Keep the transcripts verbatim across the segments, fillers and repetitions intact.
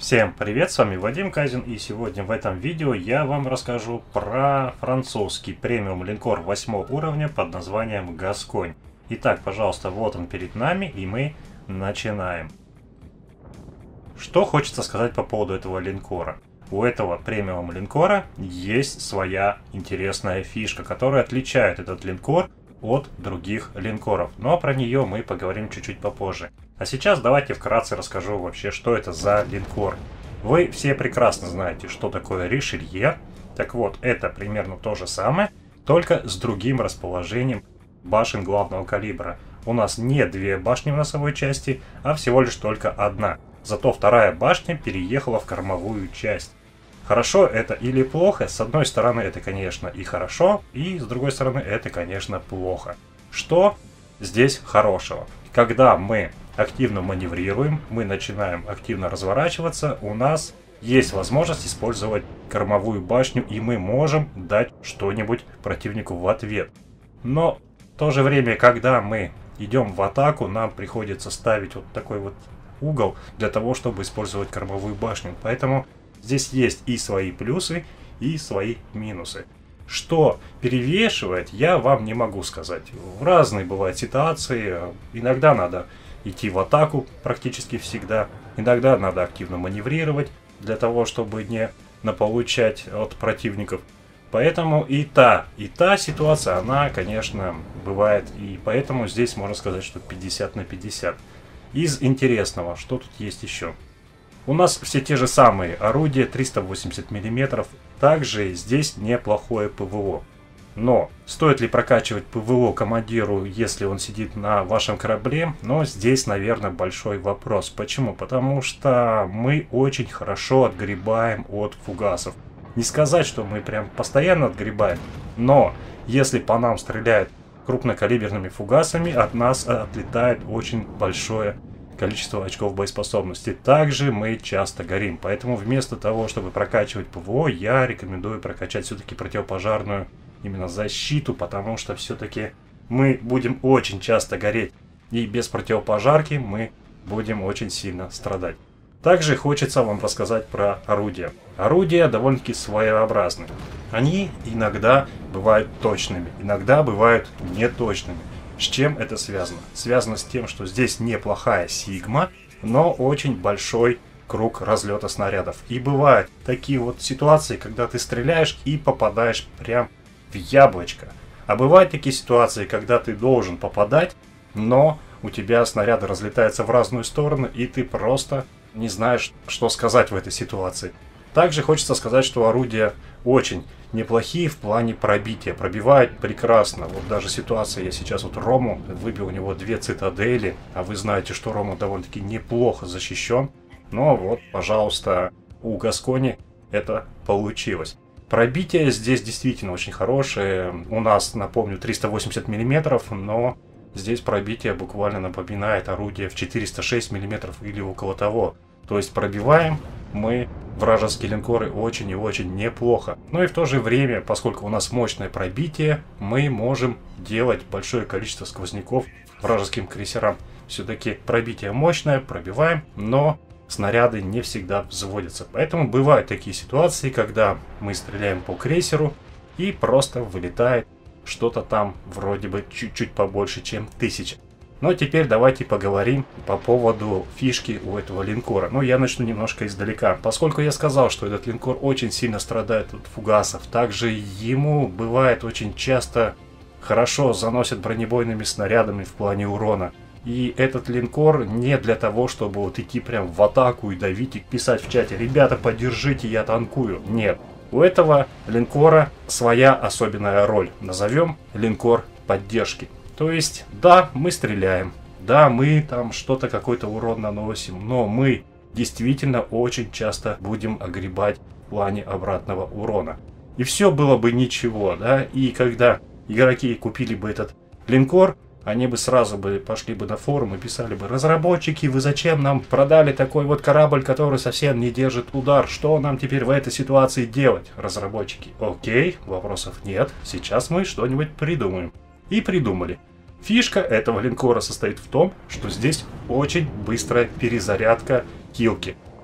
Всем привет, с вами Вадим Казин, и сегодня в этом видео я вам расскажу про французский премиум линкор восьмого уровня под названием Гасконь. Итак, пожалуйста, вот он перед нами, и мы начинаем. Что хочется сказать по поводу этого линкора? У этого премиум линкора есть своя интересная фишка, которая отличает этот линкор от других линкоров, но про нее мы поговорим чуть-чуть попозже. А сейчас давайте вкратце расскажу вообще, что это за линкор. Вы все прекрасно знаете, что такое Ришелье. Так вот, это примерно то же самое, только с другим расположением башен главного калибра. У нас не две башни в носовой части, а всего лишь только одна. Зато вторая башня переехала в кормовую часть. Хорошо это или плохо? С одной стороны это, конечно, и хорошо, и с другой стороны это, конечно, плохо. Что здесь хорошего? Когда мы активно маневрируем, мы начинаем активно разворачиваться, у нас есть возможность использовать кормовую башню, и мы можем дать что-нибудь противнику в ответ. Но в то же время, когда мы идем в атаку, нам приходится ставить вот такой вот угол для того, чтобы использовать кормовую башню. Поэтому здесь есть и свои плюсы, и свои минусы. Что перевешивает, я вам не могу сказать. В разные бывают ситуации. Иногда надо идти в атаку практически всегда. Иногда надо активно маневрировать для того, чтобы не наполучать от противников. Поэтому и та, и та ситуация, она, конечно, бывает. И поэтому здесь можно сказать, что пятьдесят на пятьдесят. Из интересного, что тут есть еще? У нас все те же самые орудия триста восемьдесят миллиметров. Также здесь неплохое ПВО. Но стоит ли прокачивать ПВО командиру, если он сидит на вашем корабле? Но здесь, наверное, большой вопрос. Почему? Потому что мы очень хорошо отгребаем от фугасов. Не сказать, что мы прям постоянно отгребаем, но если по нам стреляют крупнокалиберными фугасами, от нас отлетает очень большое количество очков боеспособности. Также мы часто горим. Поэтому вместо того, чтобы прокачивать ПВО, я рекомендую прокачать все-таки противопожарную именно защиту, потому что все-таки мы будем очень часто гореть. И без противопожарки мы будем очень сильно страдать. Также хочется вам рассказать про орудия. Орудия довольно-таки своеобразны. Они иногда бывают точными, иногда бывают неточными. С чем это связано? Связано с тем, что здесь неплохая сигма, но очень большой круг разлета снарядов. И бывают такие вот ситуации, когда ты стреляешь и попадаешь прям в яблочко. А бывают такие ситуации, когда ты должен попадать, но у тебя снаряды разлетаются в разную сторону, и ты просто не знаешь, что сказать в этой ситуации. Также хочется сказать, что орудия очень неплохие в плане пробития. Пробивают прекрасно. Вот даже ситуация, я сейчас вот Рому выбил у него две цитадели, а вы знаете, что Рома довольно-таки неплохо защищен. Но вот, пожалуйста, у Гаскони это получилось. Пробитие здесь действительно очень хорошее. У нас, напомню, триста восемьдесят миллиметров, но здесь пробитие буквально напоминает орудие в четыреста шесть миллиметров или около того. То есть пробиваем мы вражеские линкоры очень и очень неплохо. Но и в то же время, поскольку у нас мощное пробитие, мы можем делать большое количество сквозняков вражеским крейсерам. Все-таки пробитие мощное, пробиваем, но снаряды не всегда взводятся. Поэтому бывают такие ситуации, когда мы стреляем по крейсеру и просто вылетает что-то там вроде бы чуть-чуть побольше, чем тысяча. Но теперь давайте поговорим по поводу фишки у этого линкора. Ну, я начну немножко издалека. Поскольку я сказал, что этот линкор очень сильно страдает от фугасов, также ему бывает очень часто хорошо заносят бронебойными снарядами в плане урона. И этот линкор не для того, чтобы вот идти прям в атаку и давить и писать в чате: «Ребята, поддержите, я танкую». Нет. У этого линкора своя особенная роль. Назовем линкор поддержки. То есть, да, мы стреляем, да, мы там что-то, какой-то урон наносим, но мы действительно очень часто будем огребать в плане обратного урона. И все было бы ничего, да, и когда игроки купили бы этот линкор, они бы сразу бы пошли бы на форум и писали бы: «Разработчики, вы зачем нам продали такой вот корабль, который совсем не держит удар? Что нам теперь в этой ситуации делать?» Разработчики: «Окей, вопросов нет, сейчас мы что-нибудь придумаем». И придумали. Фишка этого линкора состоит в том, что здесь очень быстрая перезарядка килки.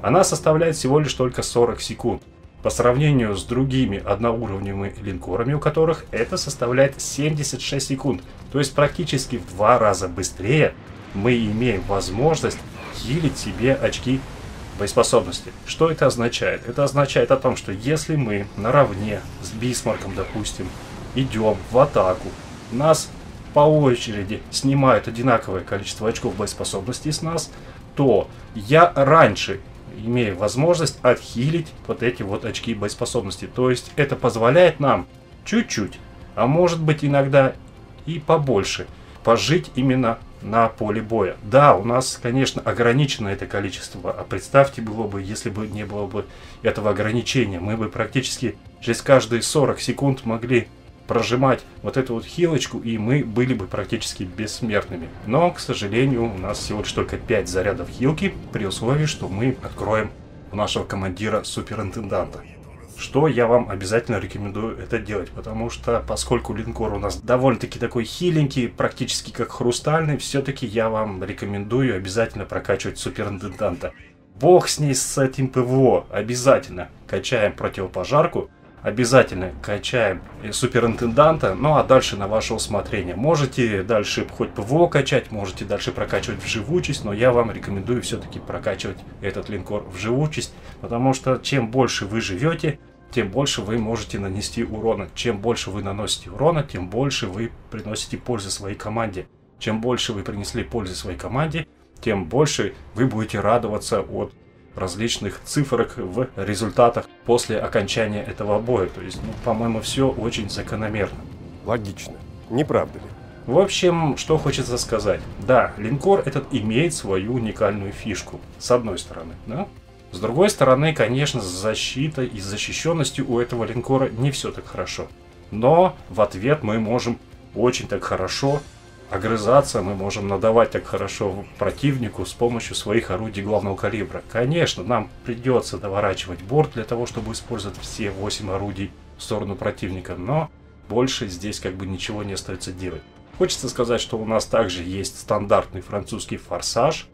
она составляет всего лишь только сорок секунд. По сравнению с другими одноуровневыми линкорами, у которых это составляет семьдесят шесть секунд. То есть практически в два раза быстрее мы имеем возможность хилить себе очки боеспособности. Что это означает? Это означает о том, что если мы наравне с Бисмарком, допустим, идем в атаку, нас по очереди снимают одинаковое количество очков боеспособности с нас, то я раньше имею возможность отхилить вот эти вот очки боеспособности. То есть это позволяет нам чуть-чуть, а может быть иногда и побольше, пожить именно на поле боя. Да, у нас, конечно, ограничено это количество, а представьте, было бы, если бы не было бы этого ограничения, мы бы практически через каждые сорок секунд могли прожимать вот эту вот хилочку, и мы были бы практически бессмертными. Но, к сожалению, у нас всего лишь только пять зарядов хилки, при условии, что мы откроем у нашего командира суперинтенданта. Что я вам обязательно рекомендую это делать, потому что, поскольку линкор у нас довольно-таки такой хиленький, практически как хрустальный, все-таки я вам рекомендую обязательно прокачивать суперинтенданта. Бог с ней, с этим ПВО, обязательно качаем противопожарку, обязательно качаем суперинтенданта, ну а дальше на ваше усмотрение. Можете дальше хоть ПВО качать, можете дальше прокачивать в живучесть, но я вам рекомендую все-таки прокачивать этот линкор в живучесть, потому что чем больше вы живете, тем больше вы можете нанести урона. Чем больше вы наносите урона, тем больше вы приносите пользы своей команде. Чем больше вы принесли пользы своей команде, тем больше вы будете радоваться от различных цифрок в результатах после окончания этого боя. То есть, ну, по-моему, все очень закономерно. Логично. Не правда ли? В общем, что хочется сказать. Да, линкор этот имеет свою уникальную фишку, с одной стороны. Да? С другой стороны, конечно, с защитой и защищенностью у этого линкора не все так хорошо. Но в ответ мы можем очень так хорошо огрызаться, мы можем надавать так хорошо противнику с помощью своих орудий главного калибра. Конечно, нам придется доворачивать борт для того, чтобы использовать все восемь орудий в сторону противника, но больше здесь как бы ничего не остается делать. Хочется сказать, что у нас также есть стандартный французский форсаж.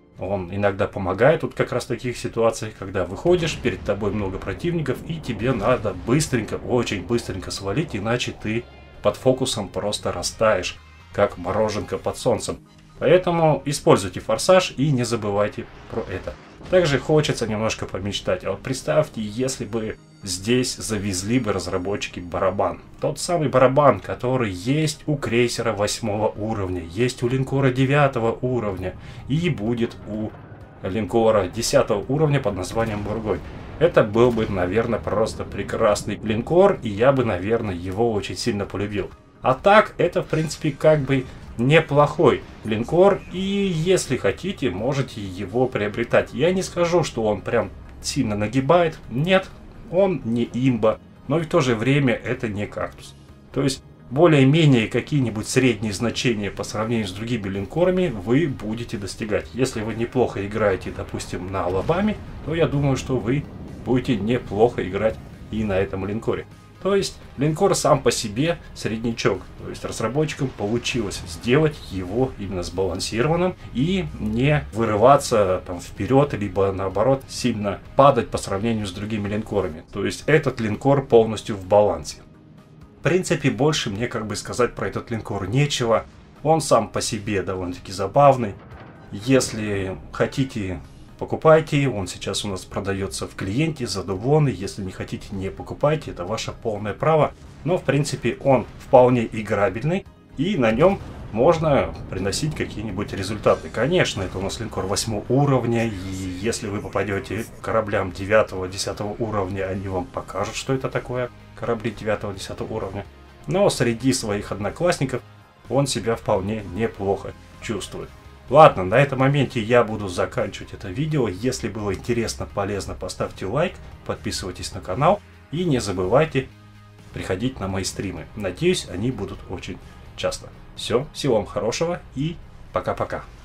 Он иногда помогает вот как раз в таких ситуациях, когда выходишь, перед тобой много противников, и тебе надо быстренько, очень быстренько свалить, иначе ты под фокусом просто растаешь, как мороженка под солнцем. Поэтому используйте форсаж и не забывайте про это. Также хочется немножко помечтать. А вот представьте, если бы здесь завезли бы разработчики барабан. Тот самый барабан, который есть у крейсера восьмого уровня, есть у линкора девятого уровня и будет у линкора десятого уровня под названием Бургонь. Это был бы, наверное, просто прекрасный линкор, и я бы, наверное, его очень сильно полюбил. А так, это, в принципе, как бы неплохой линкор, и если хотите, можете его приобретать. Я не скажу, что он прям сильно нагибает. Нет, он не имба, но и в то же время это не кактус. То есть, более-менее какие-нибудь средние значения по сравнению с другими линкорами вы будете достигать. Если вы неплохо играете, допустим, на Алабаме, то я думаю, что вы будете неплохо играть и на этом линкоре. То есть линкор сам по себе среднячок. То есть разработчикам получилось сделать его именно сбалансированным и не вырываться там вперед, либо наоборот сильно падать по сравнению с другими линкорами. То есть этот линкор полностью в балансе. В принципе, больше мне как бы сказать про этот линкор нечего. Он сам по себе довольно-таки забавный. Если хотите, покупайте, он сейчас у нас продается в клиенте за дублоны. Если не хотите, не покупайте, это ваше полное право. Но в принципе он вполне играбельный, и на нем можно приносить какие-нибудь результаты. Конечно, это у нас линкор восьмого уровня, и если вы попадете к кораблям девятого-десятого уровня, они вам покажут, что это такое корабли девятого-десятого уровня. Но среди своих одноклассников он себя вполне неплохо чувствует. Ладно, на этом моменте я буду заканчивать это видео. Если было интересно, полезно, поставьте лайк, подписывайтесь на канал и не забывайте приходить на мои стримы. Надеюсь, они будут очень часто. Все, всего вам хорошего и пока-пока.